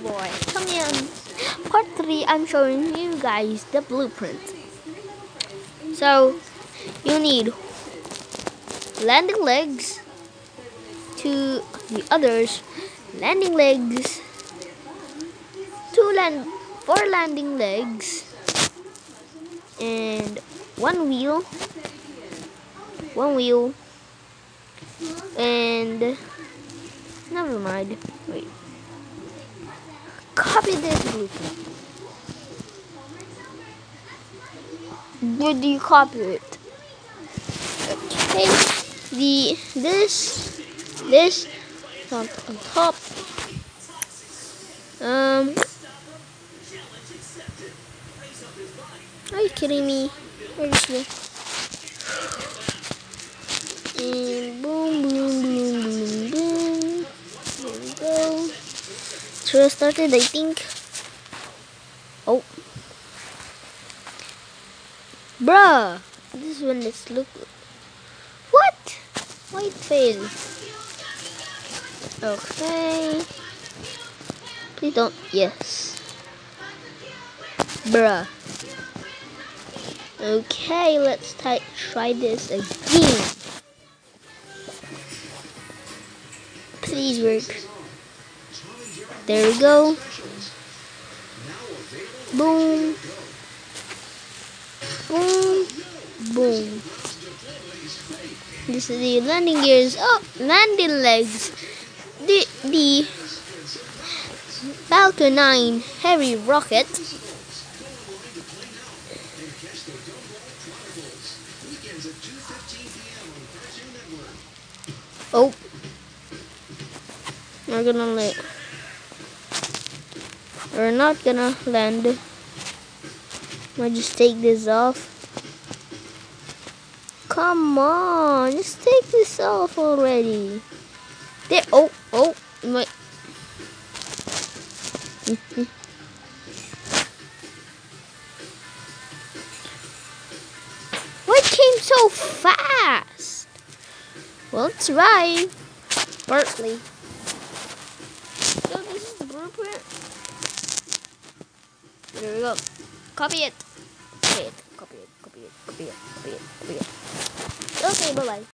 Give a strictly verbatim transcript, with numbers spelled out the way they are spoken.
boy, come in. Part three, I'm showing you guys the blueprint. So, you need landing legs to the others, landing legs, two land, four landing legs, and one wheel, one wheel, and never mind. Wait. Copy this blueprint. Where do you copy it? Okay. The this this on, on top. Um. Are you kidding me? Where is it? And boom, boom, boom, boom, boom. There we go. Should I started, I think. Oh. Bruh. This one is look. What? Why it failed? Okay. Please don't. Yes. Bruh. Okay, let's try try this again. Please work. There we go. Boom. Boom. Boom. This is the landing gears. Oh, landing legs. The the Falcon nine heavy rocket. Oh, we're gonna let. We're not gonna land. I'll just take this off. Come on, just take this off already. There. Oh, oh, my. Why it came so fast? Well, let's try. Partly. So this is the blueprint. There we go. Copy it. Copy it. Copy it. Copy it. Copy it. Copy it. Copy it. Okay, bye bye.